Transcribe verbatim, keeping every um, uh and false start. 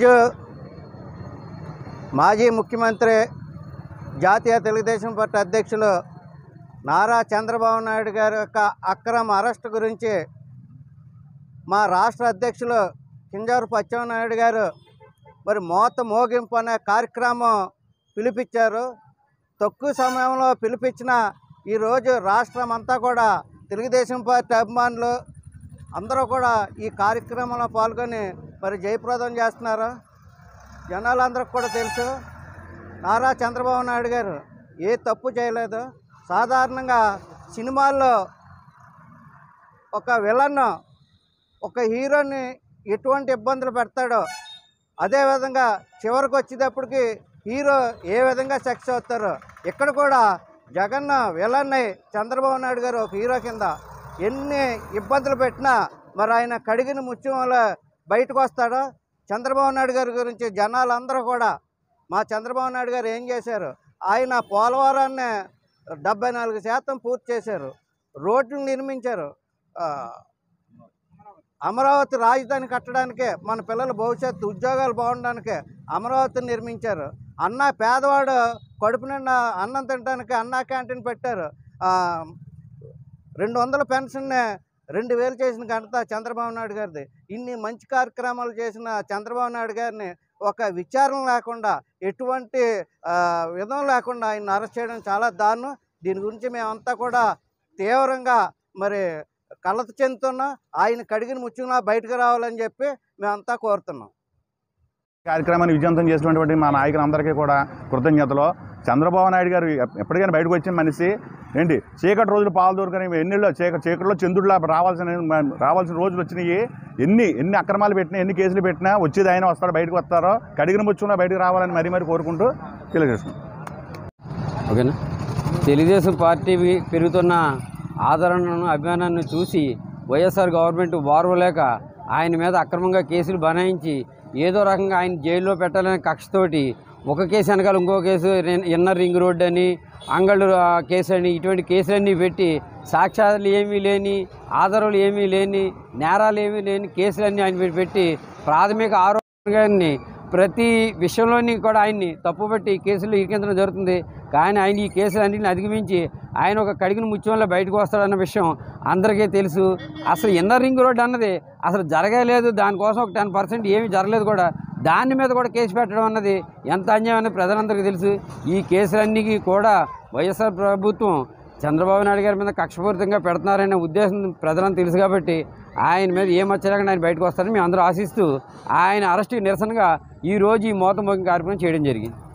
ఈరోజు మాజీ ముఖ్యమంత్రి జాతీయ తెలుగుదేశం పార్టీ అధ్యక్షులు నారా చంద్రబాబు నాయుడు గారి యొక్క అక్రమ అరెస్టు గురించి మా రాష్ట్ర అధ్యక్షులు కింజవరపు అచ్చెన్నాయుడు గారు మరి మోత మోగింపు అనే కార్యక్రమం పిలిపించారు. తక్కువ సమయంలో పిలిపించిన ఈరోజు రాష్ట్రం అంతా కూడా తెలుగుదేశం పార్టీ అభిమానులు అందరూ కూడా ఈ కార్యక్రమంలో పాల్గొని మరి జయప్రదం చేస్తున్నారు. జనాలందరికి కూడా తెలుసు నారా చంద్రబాబు నాయుడు గారు ఏ తప్పు చేయలేదు. సాధారణంగా సినిమాల్లో ఒక విలన్ ఒక హీరోని ఎటువంటి ఇబ్బందులు పెడతాడో అదేవిధంగా చివరికి వచ్చేటప్పటికి హీరో ఏ విధంగా సక్సెస్ అవుతారో ఇక్కడ కూడా జగన్ విలన్ని చంద్రబాబు నాయుడు గారు ఒక హీరో కింద ఎన్ని ఇబ్బందులు పెట్టినా మరి ఆయన కడిగిన ముత్యం వల్ల బయటకు వస్తాడో. చంద్రబాబు నాయుడు గారి గురించి జనాలందరూ కూడా మా చంద్రబాబు నాయుడు గారు ఏం చేశారు, ఆయన పోలవరాన్ని డెబ్బై నాలుగు శాతం పూర్తి చేశారు, రోడ్లు నిర్మించారు, అమరావతి రాజధాని కట్టడానికే మన పిల్లల భవిష్యత్తు ఉద్యోగాలు బాగుండడానికే అమరావతిని నిర్మించారు. అన్న పేదవాడు కడుపు నిండా అన్నం తినడానికి అన్నా క్యాంటీన్ పెట్టారు. రెండు వందల పెన్షన్నే రెండు వేలు చేసిన ఘనత చంద్రబాబు నాయుడు గారిది. ఇన్ని మంచి కార్యక్రమాలు చేసిన చంద్రబాబు నాయుడు గారిని ఒక విచారణ లేకుండా ఎటువంటి విధం లేకుండా ఆయన అరెస్ట్ చేయడం చాలా దారుణం. దీని గురించి మేమంతా కూడా తీవ్రంగా మరి కలత చెందుతున్నాం. ఆయన కడిగిన ముచ్చులా బయటకు రావాలని చెప్పి మేమంతా కోరుతున్నాం. కార్యక్రమాన్ని విజయవంతం చేసినటువంటి మా నాయకులందరికీ కూడా కృతజ్ఞతలు. చంద్రబాబు నాయుడు గారు ఎప్పటికైనా బయటకు వచ్చిన మనిషి ఏంటి చీకటి రోజులు పాలు దొరకని ఎన్నిలో చీక చీకటిలో చంద్రుడిలా రావాల్సిన రావాల్సిన రోజులు వచ్చినాయి. ఎన్ని ఎన్ని అక్రమాలు పెట్టినా ఎన్ని కేసులు పెట్టినా వచ్చేది ఆయన వస్తారో బయటకు వస్తారో కడిగిన ముచ్చులా బయటకు రావాలని మరీ మరీ కోరుకుంటూ తెలియజేస్తున్నాం. ఓకేనా. తెలుగుదేశం పార్టీ పెరుగుతున్న ఆదరణను అభిమానాన్ని చూసి వైఎస్ఆర్ గవర్నమెంట్ వారవలేక ఆయన మీద అక్రమంగా కేసులు బనాయించి ఏదో రకంగా ఆయన జైల్లో పెట్టాలనే కక్షతోటి ఒక కేసు వెనకాల ఇంకో కేసు ఇన్నర్ రింగ్ రోడ్ అని అంగళ్ళు కేసు అని ఇటువంటి కేసులన్నీ పెట్టి సాక్ష్యాలు ఏమీ లేని ఆధారాలు ఏమీ లేని నేరాలు ఏమీ లేని కేసులన్నీ ఆయన పెట్టి ప్రాథమిక ఆరోపణని ప్రతి విషయంలోని కూడా ఆయన్ని తప్పుపట్టి కేసులు ఇరికించడం జరుగుతుంది. కానీ ఆయన ఈ కేసులన్నింటిని అధిగమించి ఆయన ఒక కడిగిన ముత్యంలో బయటకు వస్తాడన్న విషయం అందరికీ తెలుసు. అసలు ఇన్నర్ రింగ్ రోడ్ అన్నది అసలు జరగలేదు, దానికోసం ఒక టెన్ పర్సెంట్ ఏమీ జరగలేదు కూడా. దాని మీద కూడా కేసు పెట్టడం అన్నది ఎంత అన్యాయం అనేది ప్రజలందరికీ తెలుసు. ఈ కేసులన్నీ కూడా వైఎస్ఆర్ ప్రభుత్వం చంద్రబాబు నాయుడు గారి మీద కక్షపూరితంగా పెడుతున్నారనే ఉద్దేశం ప్రజలను తెలుసు కాబట్టి ఆయన మీద ఏం వచ్చలేకుండా ఆయన బయటకు వస్తారని మేము అందరూ ఆశిస్తూ ఆయన అరెస్టుకి నిరసనగా ఈరోజు ఈ మోత మోగిన కార్యక్రమం చేయడం జరిగింది.